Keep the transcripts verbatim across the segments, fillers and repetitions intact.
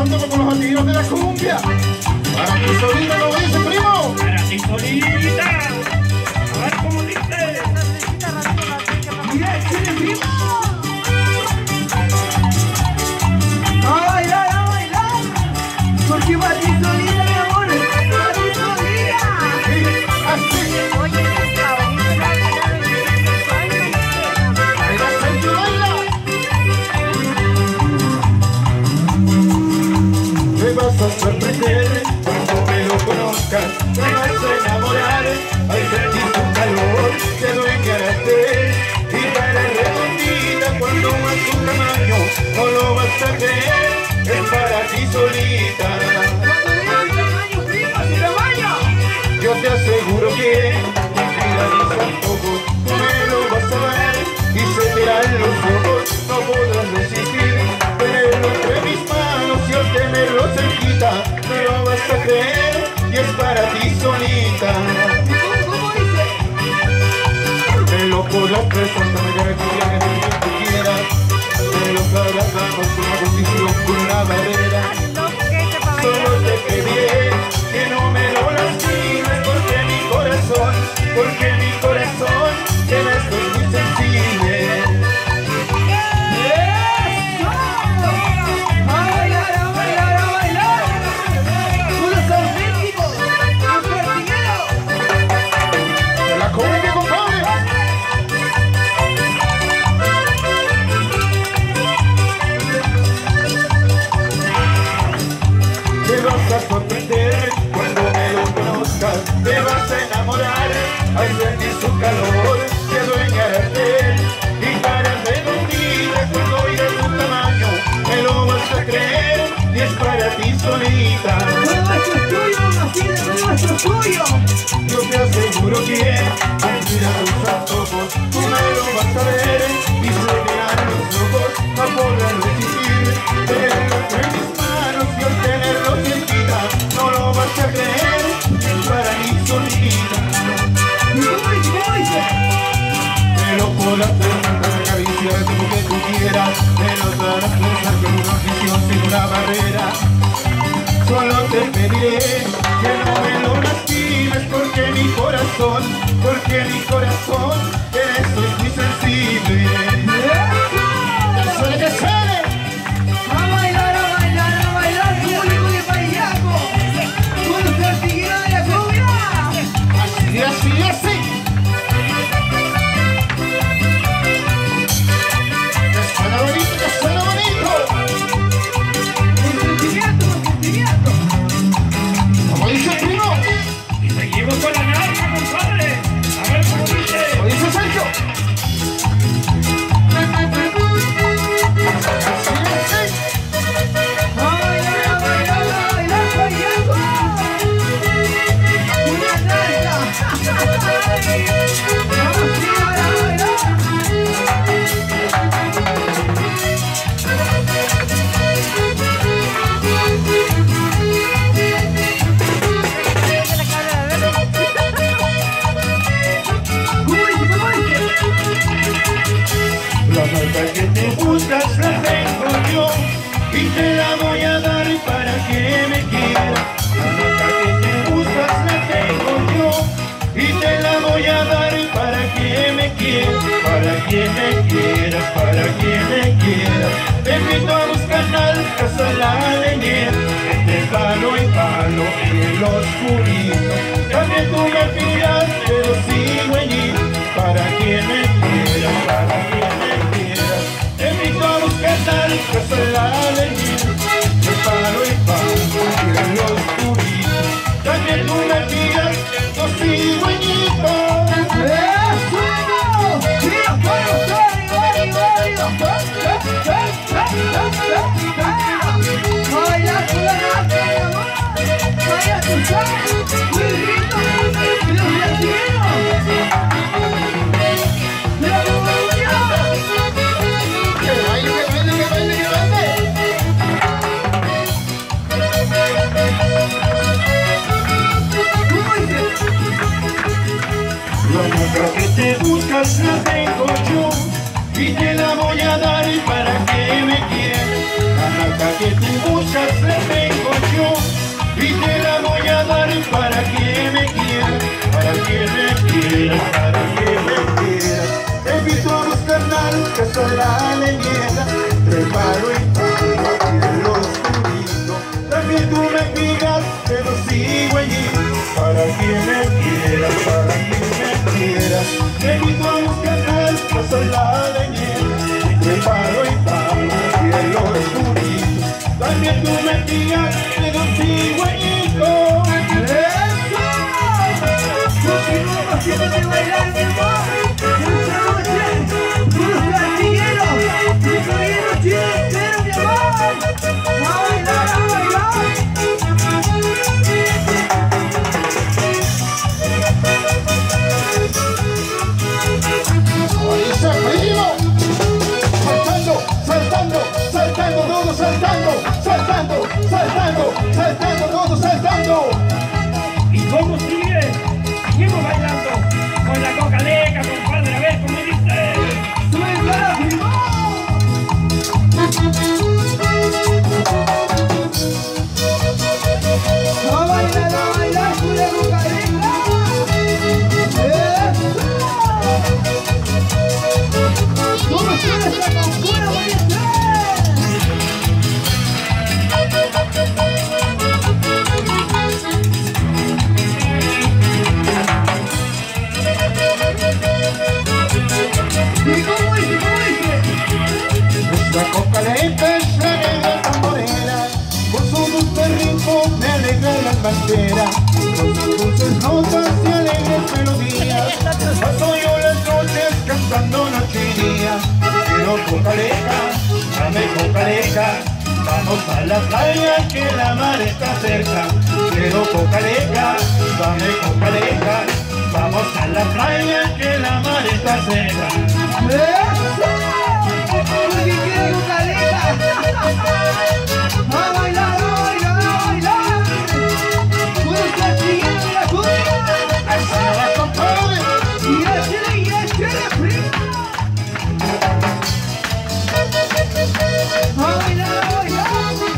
toco con los latinos de la cumbia. Para ti solita, como dice primo. Para ti solita. A ver cómo dice. Y échale, primo. A bailar, a bailar. Porque para ti solita, mi amor. Para ti solita. Así. Oye, ese cabrito ya baila. Baila, Sergio, baila. Me vas a sorprender cuando me lo conozcas. Me vas a enamorar al sentir tu calor. Te doy carácter y cara redondita. Cuando más tu tamaño no lo vas a creer. Es para ti solita. Cuando diga mi tamaño, primo, si lo baño. Yo te aseguro que mira mis antojos, tú me lo vas a dar y se verán los ojos, no podrás resistir. Tenerlo entre mis manos y al tenerlo cerquita, me lo vas a creer y es para ti solita. ¿Cómo, cómo dice? Me lo podrás presentar, me garantiza que tú que tú quieras. Me lo cargamos con una condición, con una barrera. Solo te pediré que no me lo lastimes, porque mi corazón, porque mi corazón en esto es muy sensible. ¡Eso! A bailar, a bailar, a bailar. Unos auténticos, los pertigueros. ¡De la cumbia, compadre! Te vas a sorprender cuando me lo conozcas, te vas a enamorar al sentir su calor, te adueñarte y cara redondita. Cuando oigas su tamaño me lo vas a creer y es para ti solita. Nuevo hecho es tuyo, así de nuevo hecho es tuyo. Yo te aseguro que al mirar tus antojos tú me lo vas a ver y se verán los ojos, no podrás resistir. Tenerlo entre mis manos y al tenerlo cerquita no lo vas a creer, es para mí solita. ¿Y cómo dice? ¿Cómo dice? Me lo podrás presentar, acariciar como que tú quieras, me lo darás pensar con una afición sin una barrera. Solo te pediré que no me lo lastimes, porque mi corazón, porque mi corazón en esto es muy sensible. ¡Que suene, que suene! A bailar, a bailar, a bailar, público de Payaco. Con los pertigueros de la cumbia. Así, así, así. Que suena bonito, que suena bonito. Con sentimiento, con sentimiento. Como dice el primo, Y seguimos con la narca, compadre. A ver cómo dice. como dice Sergio. Así, así. A bailar, a bailar, a bailar, Payaco. Una narca. Vamos a bailar. ¿Cómo dice? ¿Cómo dice? La marca que te buscas la tengo yo y te la voy a dar para que me quieras. La marca que te buscas la tengo yo y te la voy a dar para que me quieras, para que me quieras, para que me quieras. Te invito a buscar al casa la leñera, entre palo y palo en el oscurito. También tú me pidas, pero sigo allí, para que me quieras, para que me quieras. Te invito a buscar al casa la leñera, entre palo y palo en el oscurito. También tú me pidas, yo sigo allí. ¡Eso! ¡Mira, bueno, sorry, sorry, sorry! A bailar con la narca, mi amor. Vaya, tú sabes. Muy lindo. Y los brasileños. Mira cómo baila. Que baile, que baile, que baile, que baile. ¿Cómo dice? La marca que te buscas la tengo yo y te la voy a dar para que me quieras. La flaca que tú buscas la tengo yo y te la voy a dar para que me quieras, para que me quieras, para que me quieras. Te invito a buscar que soy la leyenda, preparo y paro en lo oscurito. También tú me digas, pero sigo allí, para que me quieras, para que me quieras. Te invito a buscar que soy la leyenda, preparo y paro en lo oscurito. También tú me digas, pero sigo allí. Continuamos haciéndote bailar, mi amor. Esta noche, unos gatilleros, mi caballero chile entero, mi amor. A bailar, a bailar. ¡Dice primo! Saltando, saltando, saltando, todos saltando, saltando, saltando, saltando, todos saltando. ¿Y cómo sigue? Seguimos bailando con la cocaleca, compadre, a ver cómo dice. ¡Suéltala, primo! A bailar, a bailar, con la cocaleca. ¡Eso! ¿Cómo suena esta canción, oíste? ¿Y cómo dice, cómo dice? Nuestra cocaleca es la negra tamborera, con su dulce ritmo me alegra la bandera, con sus dulces notas y alegres melodías. Paso yo las noches cantando noche y día. Quiero cocaleca, dame cocaleca, vamos a la playa que la mar está cerca. Quiero cocaleca, dame cocaleca, vamos a la playa que la mar está cerca. ¡Eso! ¡Porque quiere cocaleca! ¡A bailar, a bailar, a bailar! ¡Puedo estar siguiendo la cumbia! ¡Así no va, compadre! ¡Y échale, y échale, primo! ¡A bailar, a bailar!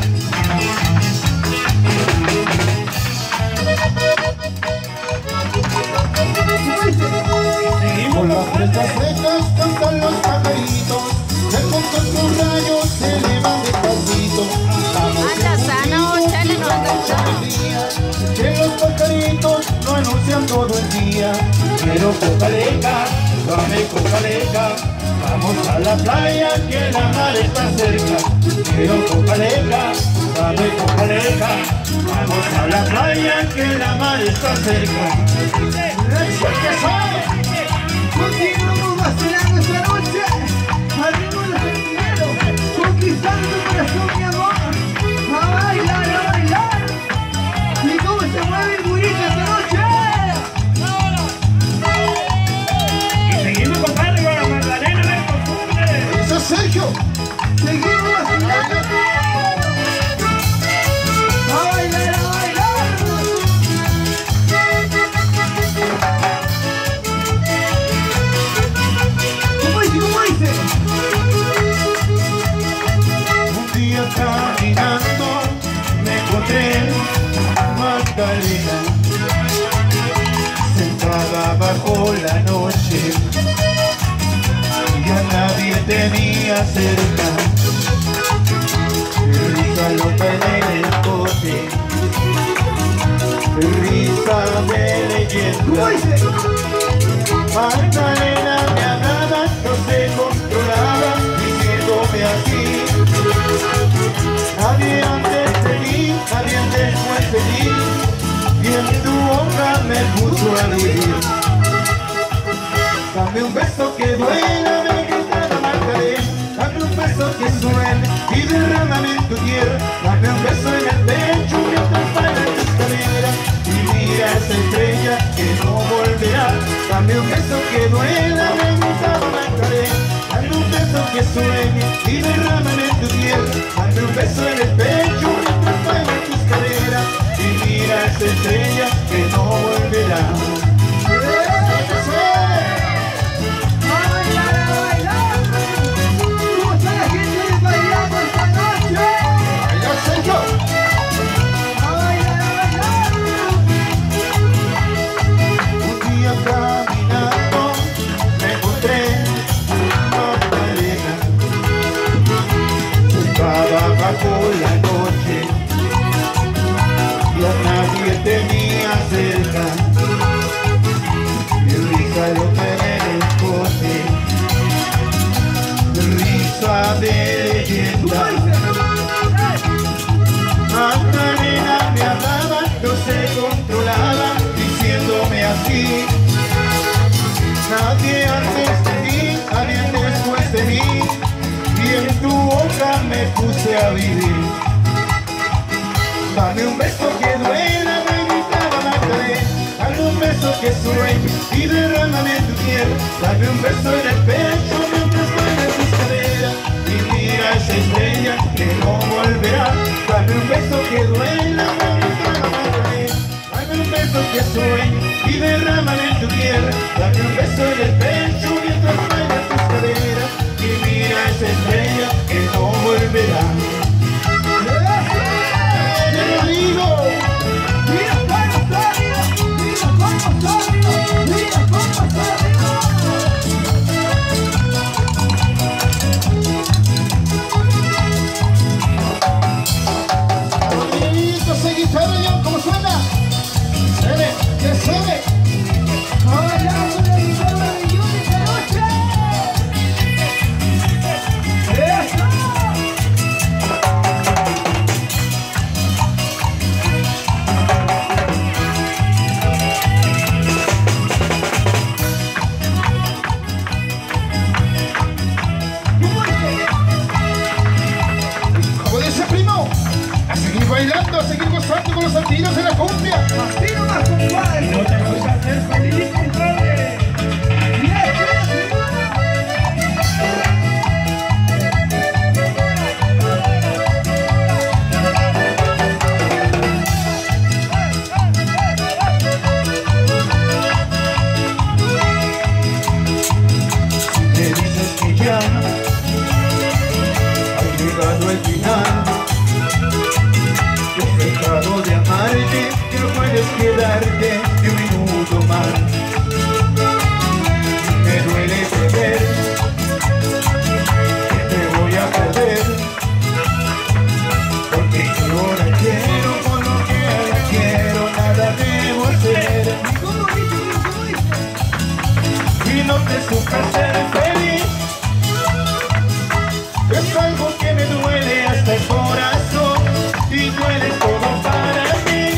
Con las fresas secas cantan los pajaritos, de con sus rayos se elevan despacito. Anda sana, oh, chale, no anda sana. Que los pajaritos no anuncian todo el día. Quiero cocaleca, dame cocaleca, vamos a la playa que la mar está cerca. Quiero cocaleca, dame cocaleca, vamos a la playa que la mar está cerca. Continuamos vacilando esta noche al ritmo de los sentineros, conquistando tu corazón, mi amor. A bailar, a bailar. ¿Y cómo se mueve el burrito esta noche? Y seguimos, compadre, con la Magdalena del Confunde. ¡Eso es Sergio! Seguimos vacilando. A bailar, a bailar. ¿Cómo dice, cómo dice? Un día caminando me encontré a Magdalena, sentada bajo la noche, y a nadie tenía cerca. Risa loca en el coche, risa de leyenda. ¿Cómo dice? Magdalena me hablaba, no se controlaba, diciéndome así: nadie antes de mí, nadie después de mí, y en tu boca me puso a vivir. Dame un beso que duela, me gritaba Magdalena, dame un beso que suene y derrámame en tu tierra, dame un beso en el pecho mientras baila tu escalera, y mira esa estrella que no volverá. Dame un beso que duela, me gritaba Magdalena, dame un beso que sueñe y derrámame en tu tierra, dame un beso en el pecho mientras baila tu escalera, y mira esa estrella que no volverá. A bailar, a bailar. ¿Cómo está la gente de bailando esta noche? y en tu boca me puse a vivir. Dame un beso que duela, me gritaba Magdalena. Dame un beso que sueñe y derrámame tu piel. Dame un beso en el pecho mientras mueves tus caderas. Y mira esa estrella que no volverá. Dame un beso que duela, me gritaba Magdalena. Dame un beso que sueñe y derrámame tu piel. Dame un beso en el pecho mientras mueves tus caderas. Y mira esa estrella que no volverá. Bailando, a seguir gozando con los saltillos de la cumbia. Así nomás, compadre. No te vas a hacer feliz, compadre. Me dices que ya ha llegado el final. He dejado de amarte, que no puedes quedarte ni un minuto más. Me duele saber que te voy a perder, porque yo la quiero por lo que la quiero, nada debo hacer. ¿Cómo dice? ¿Cómo dice? Y no te supe ser feliz, es algo que me duele hasta el corazón. Y duele todo para mí.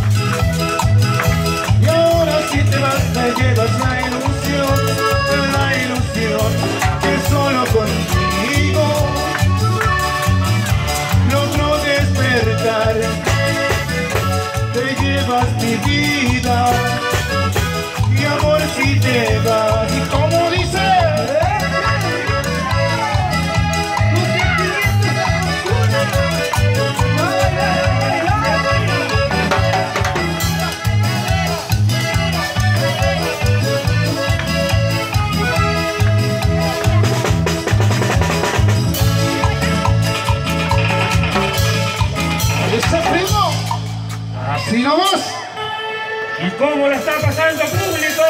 Y ahora si te vas me llevas la ilusión, la ilusión que solo contigo logro despertar. Te llevas mi vida y amor si te vas. ¿Y cómo dice? Así nomás. ¿Y cómo la está pasando, público?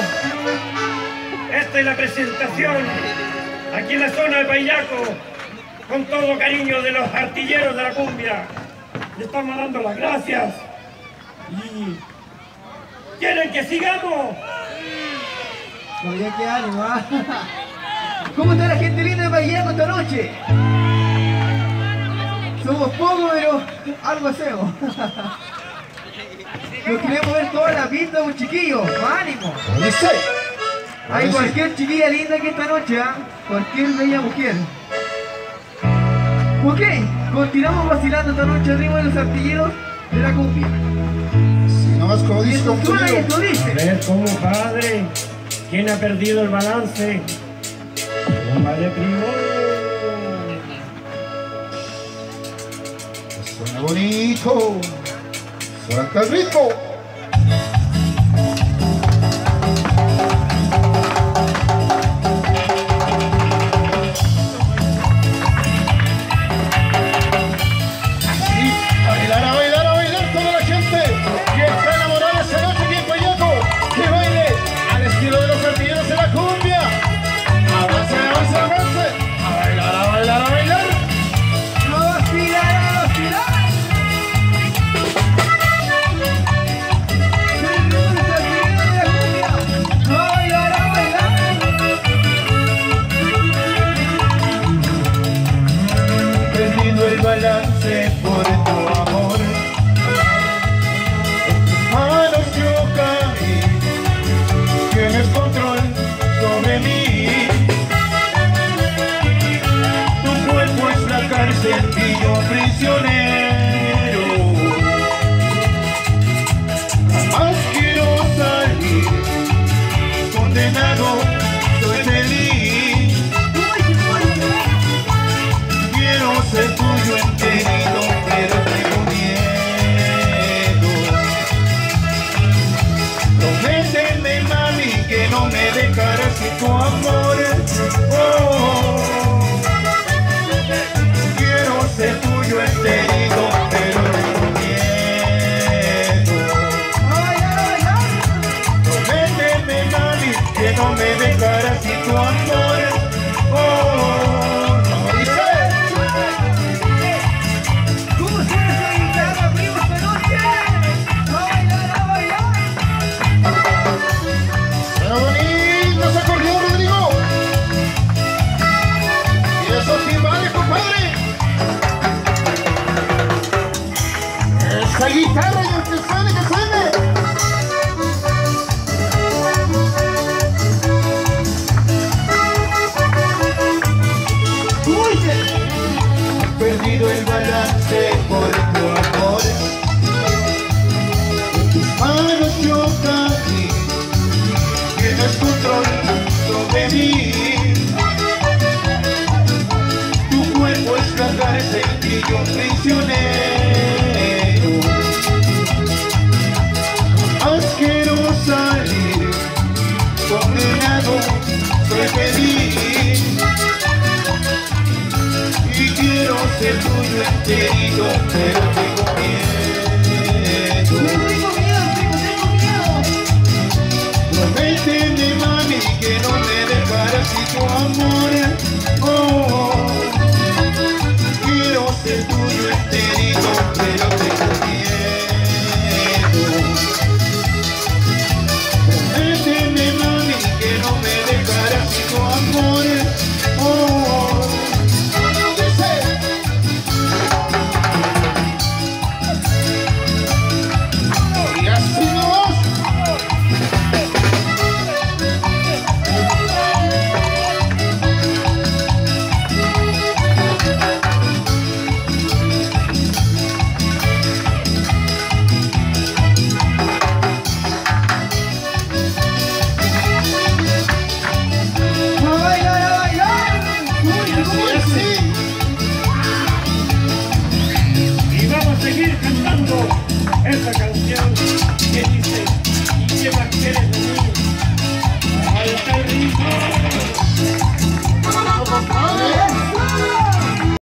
Esta es la presentación aquí en la zona de Paillaco, con todo cariño de los artilleros de la cumbia. Le estamos dando las gracias. ¿Y quieren que sigamos? Todavía qué ánimo, ¿ah? ¿Cómo está la gente linda de Paillaco esta noche? Somos pocos, pero algo hacemos. Nos queremos ver toda la pinta, un chiquillo. ¡Ánimo! Dice. Hay cualquier chiquilla linda aquí esta noche, ¿ah? Cualquier bella mujer. Ok, continuamos vacilando esta noche al ritmo de los artilleros de la cumbia. Así nomás como Y dice esto Don suena y Tonino. esto A dice. ver, ¿cómo, padre? ¿Quién ha perdido el balance? Compadre primo. Suena bonito. Suelta el ritmo. Así, a bailar, a bailar, a bailar toda la gente que está enamorada esta noche aquí en Paillaco. Que baile al estilo de los artilleros de la cumbia. Avance, avance, avance. A bailar, a bailar, a bailar. ¡A vacilar, a vacilar! Perdido el balance por tu amor, en tus manos yo caí, tienes control sobre mí. Tu tu amor. Oh, quiero ser tuyo enterito, pero tengo miedo. Prométeme, mami, que no me dejarás sin tu amor. Oh, ¿cómo dice? ¿Cómo suena esa guitarra, primo, esta noche? ¡A bailar, a bailar! Pero bonito se corrió, Rodrigo. Y eso sí vale, compadre. Esa guitarra y el que suene, que suene. Perdido el balance por tu amor. En tus manos yo caí, tienes control sobre mí. Tu cuerpo es la cárcel y yo prisionero. Jamás quiero salir, condenado soy feliz. Y quiero ser tuyo enterito, pero tengo miedo. Tengo miedo, primo, tengo miedo. Prométeme, mami, que no me dejarás sin tu amor. Oh, quiero ser tuyo enterito, pero tengo miedo. Prométeme, mami, que no me dejarás sin tu amor. Oh, Y así nos. ¡A bailar, a bailar! ¡Uy, Y así, así. Y vamos a seguir cantando esta canción que